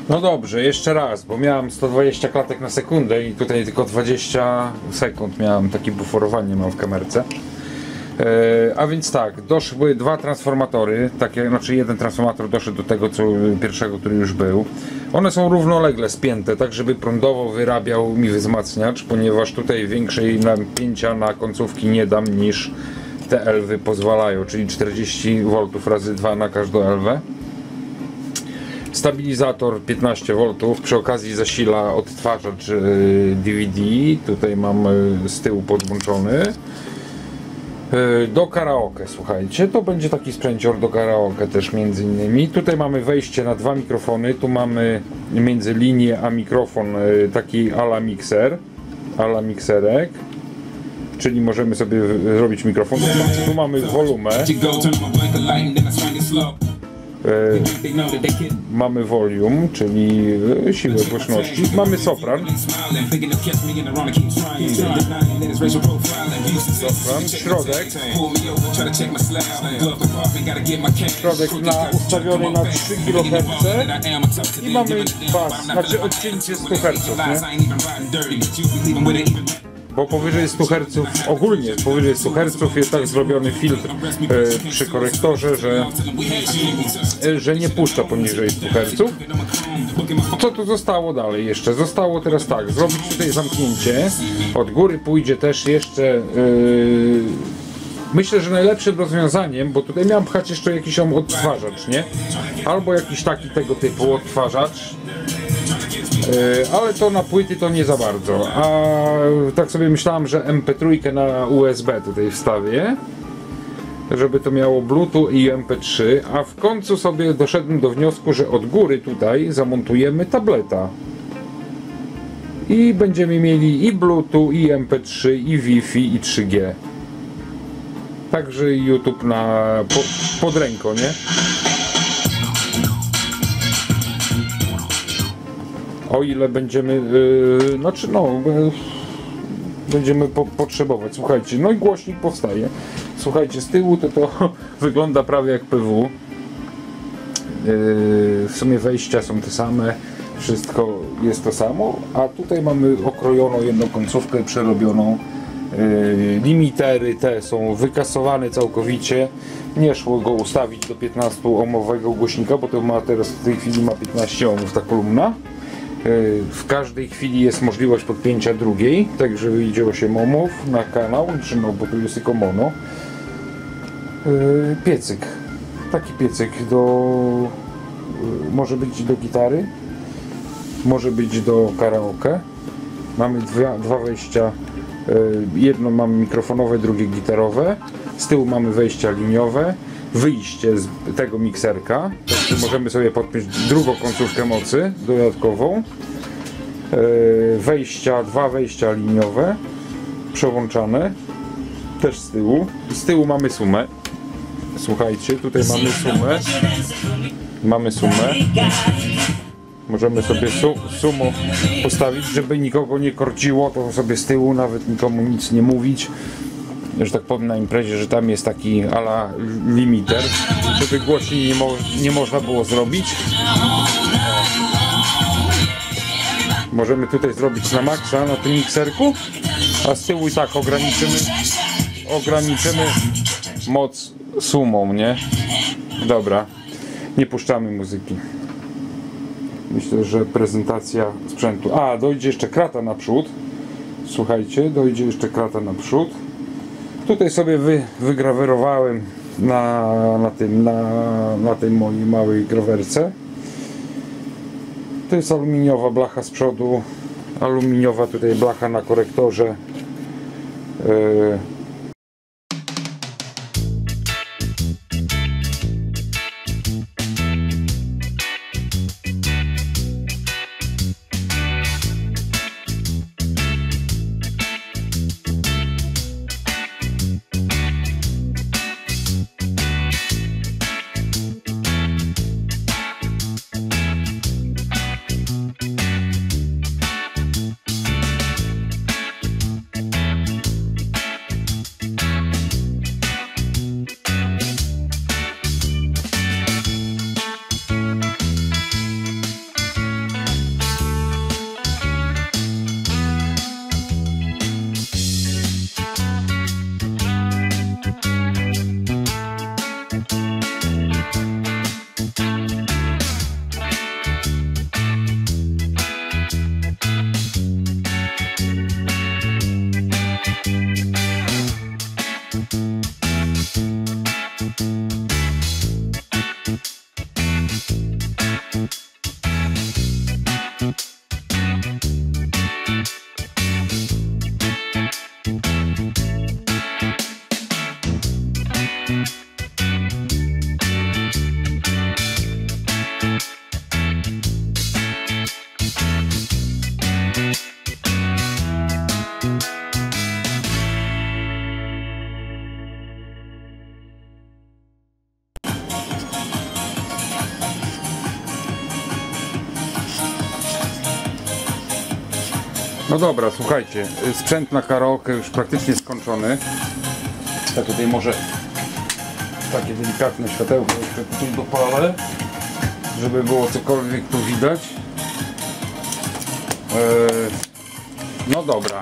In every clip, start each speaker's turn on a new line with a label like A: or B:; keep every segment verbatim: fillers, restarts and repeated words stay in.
A: No dobrze, jeszcze raz, bo miałem sto dwadzieścia klatek na sekundę i tutaj tylko dwadzieścia sekund miałem, takie buforowanie mam w kamerce. E, a więc tak, doszły dwa transformatory, takie, znaczy jeden transformator doszedł do tego co pierwszego, który już był. One są równolegle spięte, tak żeby prądowo wyrabiał mi wzmacniacz, ponieważ tutaj większej napięcia na końcówki nie dam niż te elwy pozwalają, czyli czterdzieści woltów razy dwa na każdą elwę. Stabilizator piętnaście woltów, przy okazji zasila odtwarzacz D V D, tutaj mam z tyłu podłączony. Do karaoke, słuchajcie, to będzie taki sprzęcior do karaoke też między innymi. Tutaj mamy wejście na dwa mikrofony, tu mamy między linię a mikrofon taki ala mikser, ala mikserek. Czyli możemy sobie zrobić mikrofon. Tu mamy wolumę. E, mamy volume, czyli siłę głośności. Mamy sopran. Sopran, środek. Środek na, ustawiony na trzy kiloherce. I mamy bas, znaczy odcięcie sto herców, nie? Bo powyżej stu herców, ogólnie powyżej stu herców jest tak zrobiony filtr e, przy korektorze, że, e, że nie puszcza poniżej stu herców. Co tu zostało dalej jeszcze? Zostało teraz tak, zrobić tutaj zamknięcie. Od góry pójdzie też jeszcze... E, myślę, że najlepszym rozwiązaniem, bo tutaj miałem pchać jeszcze jakiś odtwarzacz, nie? Albo jakiś taki tego typu odtwarzacz. Ale to na płyty to nie za bardzo, a tak sobie myślałem, że M P trzy na U S B tutaj wstawię, żeby to miało Bluetooth i M P trzy, a w końcu sobie doszedłem do wniosku, że od góry tutaj zamontujemy tableta i będziemy mieli i Bluetooth, i M P trzy, i Wi-Fi, i trzy G, także YouTube na pod, pod ręką, nie? O ile będziemy, yy, znaczy no, yy, będziemy po, potrzebować. Słuchajcie, no i głośnik powstaje. Słuchajcie, z tyłu to to wygląda prawie jak P W. Yy, w sumie wejścia są te same, wszystko jest to samo, a tutaj mamy okrojoną jedną końcówkę, przerobioną. Yy, limitery te są wykasowane całkowicie. Nie szło go ustawić do piętnastu ohmowego głośnika, bo to ma teraz w tej chwili ma piętnaście ohmów ta kolumna. W każdej chwili jest możliwość podpięcia drugiej, tak żeby wyjdzie osiem ohmów na kanał, czy no, bo tu jest tylko mono. Piecyk, taki piecyk do, może być do gitary, może być do karaoke. Mamy dwa, dwa wejścia, jedno mamy mikrofonowe, drugie gitarowe. Z tyłu mamy wejścia liniowe, wyjście z tego mikserka, także możemy sobie podpiąć drugą końcówkę mocy dodatkową. Wejścia, dwa wejścia liniowe przełączane też z tyłu. Z tyłu mamy sumę. Słuchajcie, tutaj mamy sumę. Mamy sumę. Możemy sobie su sumo postawić, żeby nikogo nie korciło, to sobie z tyłu nawet nikomu nic nie mówić. Że tak powiem na imprezie, że tam jest taki ala limiter, żeby głośniej nie, mo nie można było zrobić. Możemy tutaj zrobić na maksa na tym mikserku, a z tyłu i tak ograniczymy ograniczymy moc sumą, nie? Dobra, nie puszczamy muzyki. Myślę, że prezentacja sprzętu. A, dojdzie jeszcze krata naprzód. Słuchajcie, dojdzie jeszcze krata naprzód. Tutaj sobie wy, wygrawerowałem na, na, tym, na, na tej mojej małej grawerce. To jest aluminiowa blacha z przodu, aluminiowa tutaj blacha na korektorze. Yy. No dobra, słuchajcie, sprzęt na karaoke już praktycznie skończony. Ja tutaj może takie delikatne światełko jeszcze tutaj dopalę, żeby było cokolwiek tu widać. Eee, no dobra.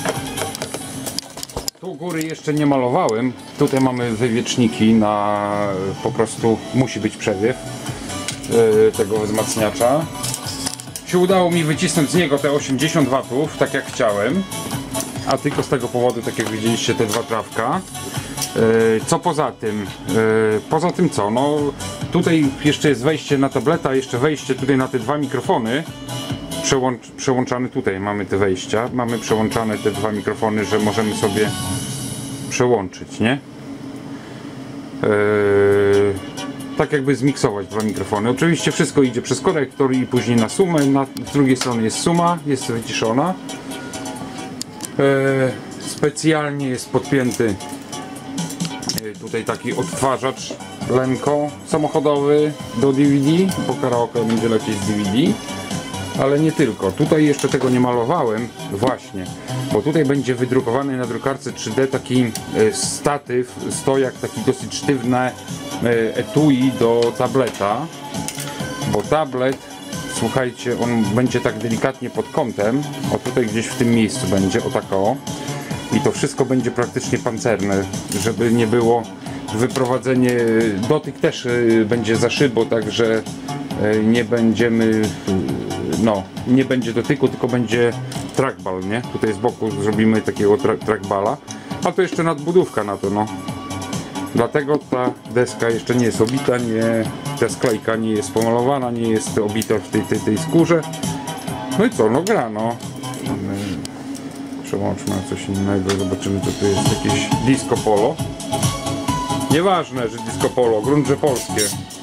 A: Tu góry jeszcze nie malowałem. Tutaj mamy wywieczniki na... po prostu musi być przewiew eee, tego wzmacniacza. Się udało mi wycisnąć z niego te osiemdziesiąt watów, tak jak chciałem. A tylko z tego powodu, tak jak widzieliście, te dwa trawka. Co poza tym? Poza tym co? No tutaj jeszcze jest wejście na tableta, jeszcze wejście tutaj na te dwa mikrofony. Przełącz, przełączane tutaj mamy te wejścia. Mamy przełączane te dwa mikrofony, że możemy sobie przełączyć, nie? Yy, tak jakby zmiksować dwa mikrofony. Oczywiście wszystko idzie przez korektor i później na sumę. Na, z drugiej strony jest suma, jest wyciszona. Yy, specjalnie jest podpięty tutaj taki odtwarzacz Lenko samochodowy do D V D, bo karaoke będzie lecieć z D V D, ale nie tylko. Tutaj jeszcze tego nie malowałem właśnie, bo tutaj będzie wydrukowany na drukarce trzy D taki statyw, stojak, taki dosyć sztywne etui do tableta, bo tablet, słuchajcie, on będzie tak delikatnie pod kątem, o tutaj gdzieś w tym miejscu będzie, o tak o. I to wszystko będzie praktycznie pancerne, żeby nie było wyprowadzenie, dotyk też będzie za szybą, także nie będziemy, no, nie będzie dotyku, tylko będzie trackball, nie? Tutaj z boku zrobimy takiego tra trackballa, a to jeszcze nadbudówka na to, no. Dlatego ta deska jeszcze nie jest obita, nie, ta sklejka nie jest pomalowana, nie jest obita w tej, tej, tej skórze. No i co, no gra, no. Przełączmy na coś innego, zobaczymy co tu jest, jakieś disco polo. Nieważne, że disco polo, grunt, że polskie.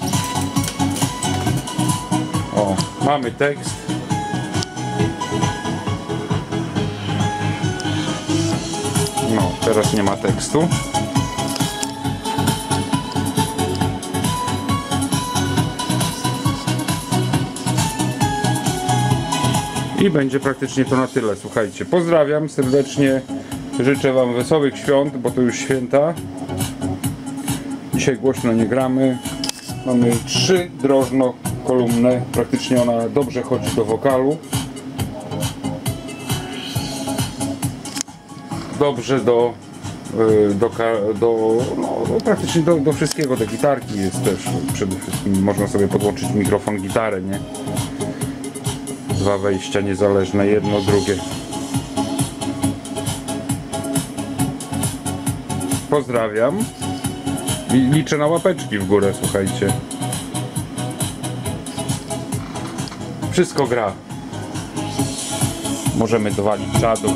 A: O, mamy tekst. No, teraz nie ma tekstu. I będzie praktycznie to na tyle. Słuchajcie, pozdrawiam serdecznie, życzę wam wesołych świąt, bo to już święta. Dzisiaj głośno nie gramy. Mamy trzy drożno kolumny, praktycznie ona dobrze chodzi do wokalu. Dobrze do, do, do, no, praktycznie do, do wszystkiego, do gitarki jest też przede wszystkim, można sobie podłączyć mikrofon, gitarę, nie? Dwa wejścia niezależne, jedno, drugie. Pozdrawiam i liczę na łapeczki w górę, słuchajcie. Wszystko gra. Możemy dowalić czadu.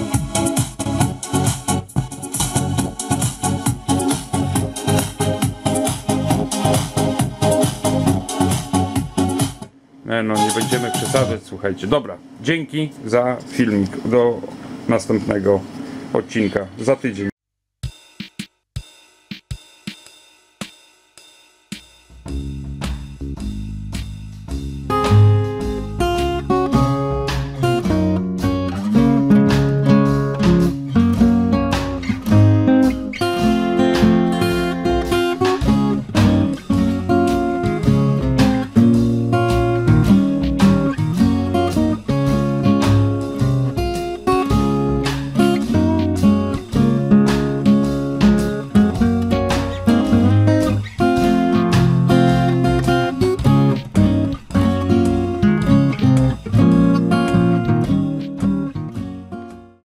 A: No nie będziemy przesadzać, słuchajcie. Dobra, dzięki za filmik. Do następnego odcinka za tydzień.